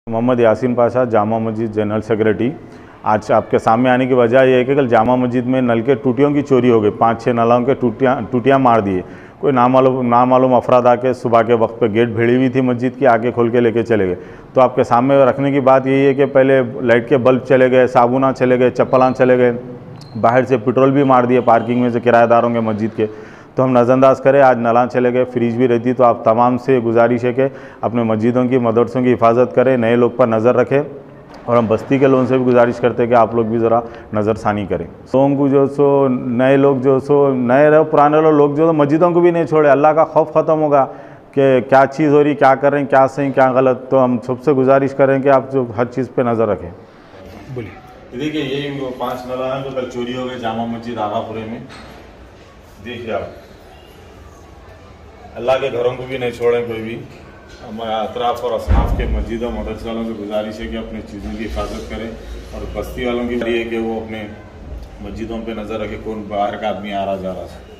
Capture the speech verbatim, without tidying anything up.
Mohammad Yasin Pasha, Jama Masjid general secretary. आज आपके सामने आने की वजह यह है कि कल जामा मस्जिद में नल के टूटियों की चोरी हो गई। पाँच छः नलों के टूटियाँ टूटियाँ मार दिए। कोई नामालूम नामालूम अफराद आके सुबह के वक्त पे गेट भिड़ी हुई थी मस्जिद की, आके खोल के लेके चले गए। तो आपके सामने रखने की बात यही है कि पहले लाइट के बल्ब चले गए, साबुना चले गए, चप्पलां चले गए, बाहर से पेट्रोल भी मार दिए पार्किंग में से किराएदारों के मस्जिद के। तो हम नज़रअंदाज करें, आज नला चले गए, फ्रिज भी रहती। तो आप तमाम से गुजारिश है कि अपने मस्जिदों की मदरसों की हिफाजत करें, नए लोग पर नज़र रखें। और हम बस्ती के लोगों से भी गुजारिश करते हैं कि आप लोग भी ज़रा नज़रसानी करें। लोगों को जो सो नए लोग जो सो नए रहो पुराने लोग जो मस्जिदों को भी नहीं छोड़े, अल्लाह का खौफ ख़त्म होगा कि क्या चीज़ हो रही, क्या कर रहे हैं, क्या सही क्या गलत। तो हम सबसे गुजारिश करें कि आप जो हर चीज़ पर नज़र रखें। बोलिए। देखिए, यही वो पाँच नला हैं जो कल चोरी हो गए जामा मस्जिद आगापुरे में। देखिए आप, अल्लाह के घरों को भी नहीं छोड़ें कोई भी। हमारे अतराफ़ और असनाफ के मस्जिदों मदरसे वालों से गुजारिश है कि अपनी चीज़ों की हिफाजत करें। और बस्ती वालों की ये है कि वो अपने मस्जिदों पे नज़र रखें, कौन बाहर का आदमी आ रहा जा रहा है।